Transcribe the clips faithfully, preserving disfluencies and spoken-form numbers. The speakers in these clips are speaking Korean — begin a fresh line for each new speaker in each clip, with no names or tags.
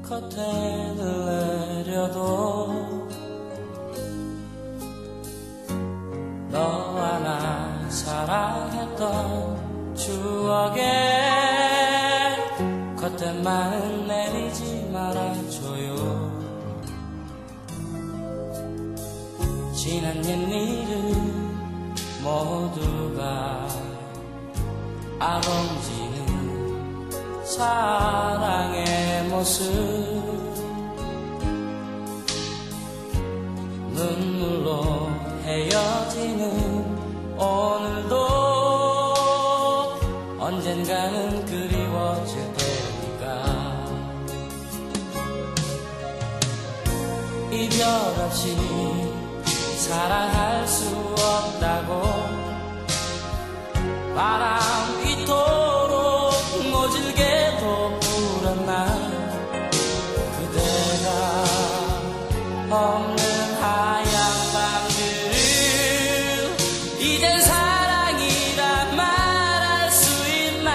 커튼을 내려도 너와 나 사랑했던 추억에 커튼만 내리지 말아줘요. 지난 옛일은 모두가 아롱지는 사랑의 모습, 눈물로 헤어지는 오늘도 언젠가는 그리워질 테니까. 이별 없이 사랑할 수 없다고 바람 이토록 모질게도 불었나. 그대가 없는 하얀 밤들은 이젠 사랑이라 말할 수 있나.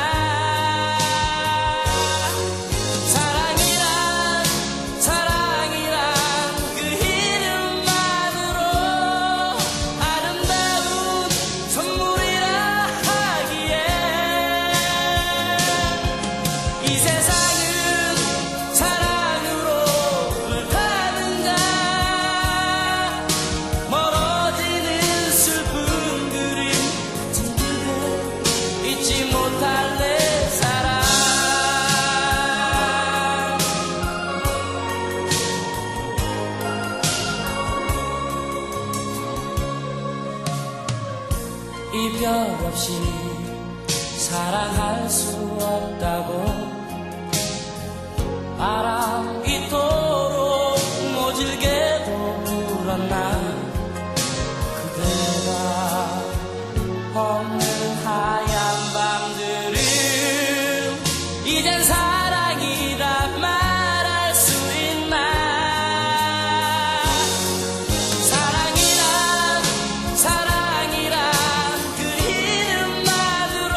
사랑이란 사랑이란 그 이름만으로 아름다운 선물이라 하기에 이 세상은 사랑으로 불타는가. 멀어지는 슬픈 그림 같은 그대 잊지 못할 내 사랑. 이별 없이 사랑할 수 없다고 바람 이토록 모질게도 불었나. 그대가 없는 하얀 밤들은 이젠 사랑이라 말할 수 있나. 사랑이란 사랑이란 그 이름만으로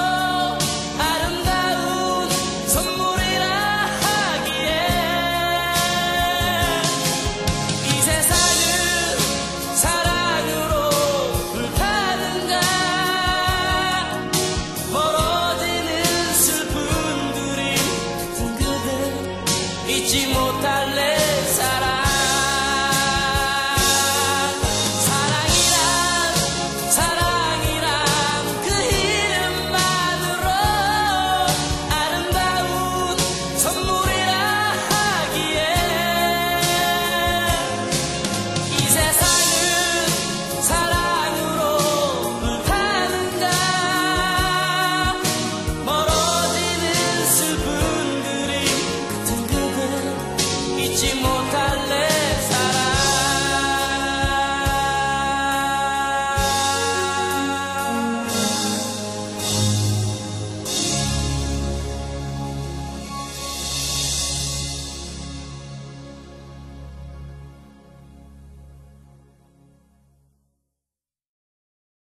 아름다운 선물이라 하기에 이 세상은 사랑으로 불타는가. 멀어지는 슬픈 그림 같은 그대 잊지 못할 내 사랑. 사랑이란 사랑이란 그 이름만으로 아름다운 선물이라 하기에 이 세상은 사랑으로 불타는가. 멀어지는 슬픈 그림 같은 그대 잊지 못